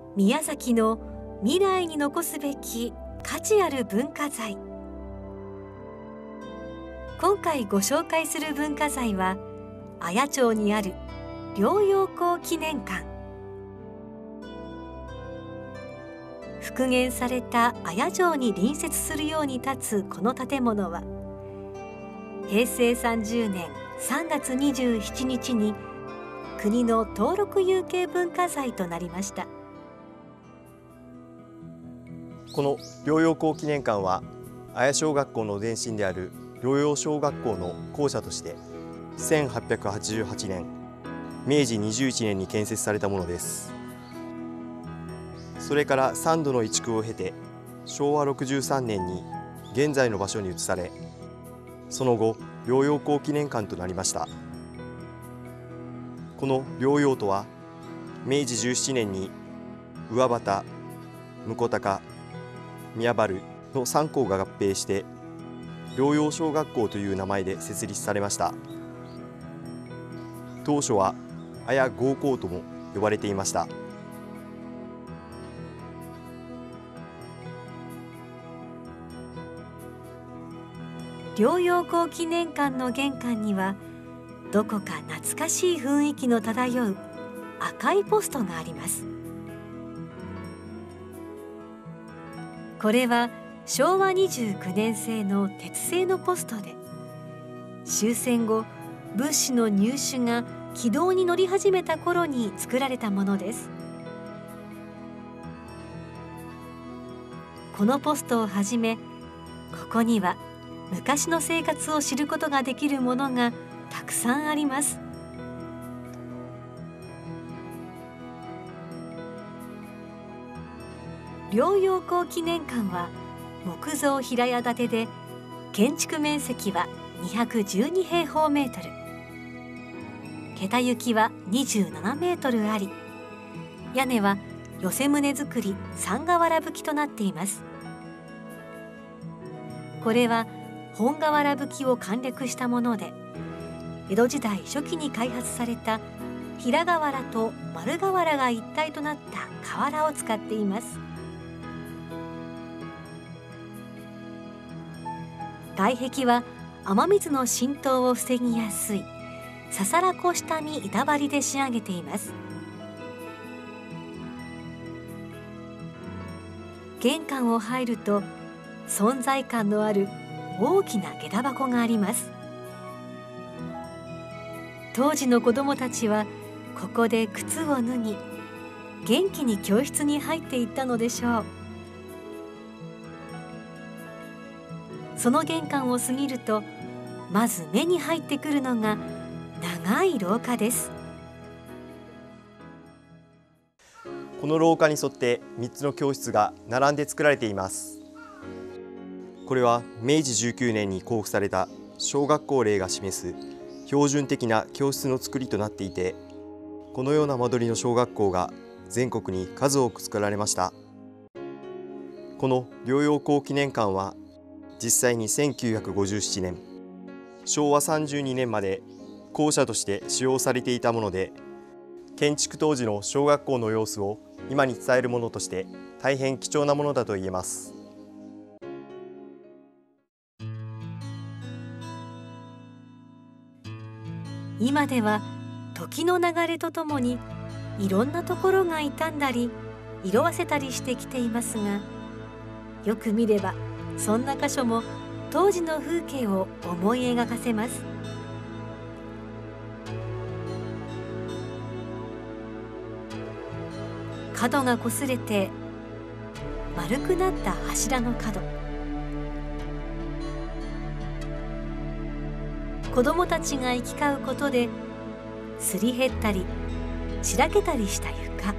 宮崎の未来に残すべき価値ある文化財。今回ご紹介する文化財は綾町にある療養港記念館。復元された綾城に隣接するように立つこの建物は平成30年3月27日に国の登録有形文化財となりました。 この療養港記念館は綾小学校の前身である療養小学校の校舎として1888年明治21年に建設されたものです。それから3度の移築を経て昭和63年に現在の場所に移され、その後療養港記念館となりました。この療養とは明治17年に上畑、向高、宮原の3校が合併して療養小学校という名前で設立されました。当初は綾合校とも呼ばれていました。 療養港記念館の玄関にはどこか懐かしい雰囲気の漂う赤いポストがあります。これは昭和29年製の鉄製のポストで、終戦後物資の入手が軌道に乗り始めた頃に作られたものです。このポストをはじめ、ここには昔の生活を知ることができるものがたくさんあります。療養港記念館は木造平屋建てで、建築面積は212平方メートル、桁行きは27メートルあり、屋根は寄せ棟造り三瓦葺きとなっています。これは本瓦葺きを簡略したもので、江戸時代初期に開発された平瓦と丸瓦が一体となった瓦を使っています。外壁は雨水の浸透を防ぎやすいささらこ下見板張りで仕上げています。玄関を入ると存在感のある大きな下駄箱があります。当時の子どもたちはここで靴を脱ぎ、元気に教室に入っていったのでしょう。その玄関を過ぎるとまず目に入ってくるのが長い廊下です。 この廊下に沿って3つの教室が並んで作られています。これは明治19年に公布された小学校令が示す標準的な教室の作りとなっていて、このような間取りの小学校が全国に数多く作られました。この療養港記念館は実際に1957年、昭和32年まで校舎として使用されていたもので、建築当時の小学校の様子を今に伝えるものとして大変貴重なものだと言えます。 今では時の流れとともにいろんなところが傷んだり色あせたりしてきていますが、よく見ればそんな箇所も当時の風景を思い描かせます。角がこすれて丸くなった柱の角、子どもたちが行き交うことですり減ったりしらけたりした床、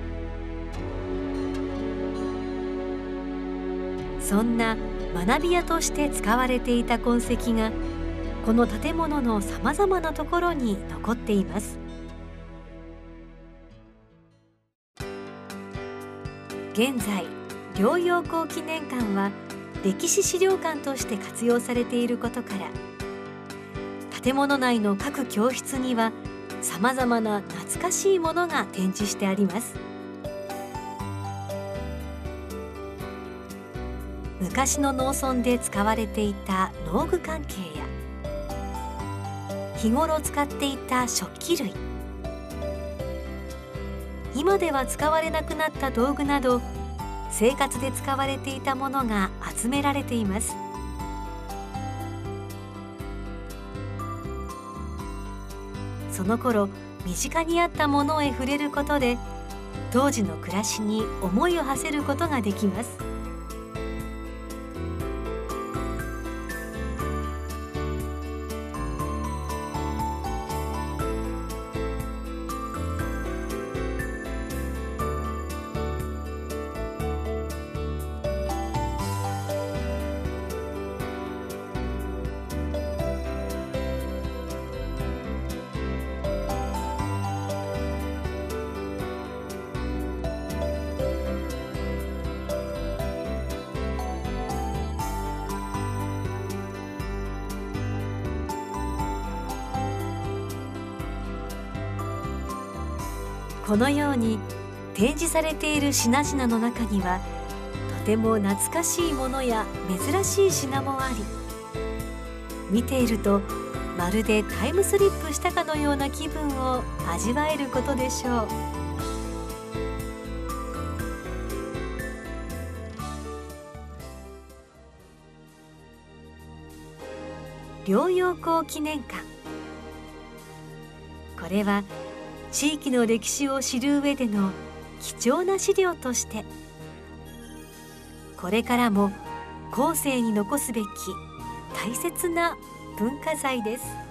そんな学び屋として使われていた痕跡がこの建物のさまざまなところに残っています。現在療養港記念館は歴史資料館として活用されていることから、建物内の各教室にはさまざまな懐かしいものが展示してあります。 昔の農村で使われていた農具関係や日頃使っていた食器類、今では使われなくなった道具など生活で使われていたものが集められています。その頃身近にあったものへ触れることで当時の暮らしに思いを馳せることができます。このように展示されている品々の中にはとても懐かしいものや珍しい品もあり、見ているとまるでタイムスリップしたかのような気分を味わえることでしょう。療養校記念館、これは地域の歴史を知る上での貴重な資料としてこれからも後世に残すべき大切な文化財です。